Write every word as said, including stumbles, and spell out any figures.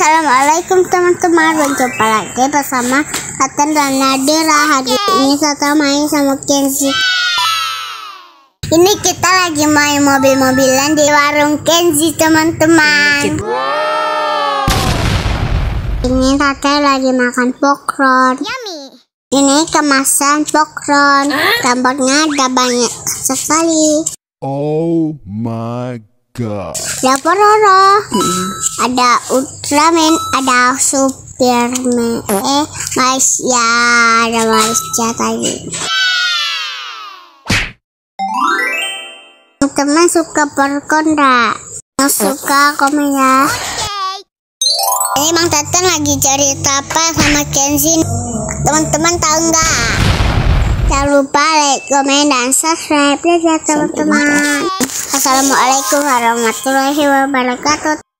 Assalamualaikum teman-teman, berjumpa lagi bersama Atan dan Nadira. Hari ini saya main sama Kenzi. Ini kita lagi main mobil-mobilan di warung Kenzi teman-teman. Ini Tata lagi makan popcorn. Yummy. Ini kemasan popcorn, gambarnya ada banyak sekali. Oh my god. Ada Pororo, hmm. ada Ultraman, ada Superman, eh Malaysia, ada Malaysia tadi. Teman-teman suka popcorn enggak? Yang suka komen ya. Ini Mang Tatan lagi cerita apa sama Kenzi. Teman-teman tahu nggak? Jangan lupa like, komen, dan subscribe ya teman-teman. Assalamualaikum warahmatullahi wabarakatuh.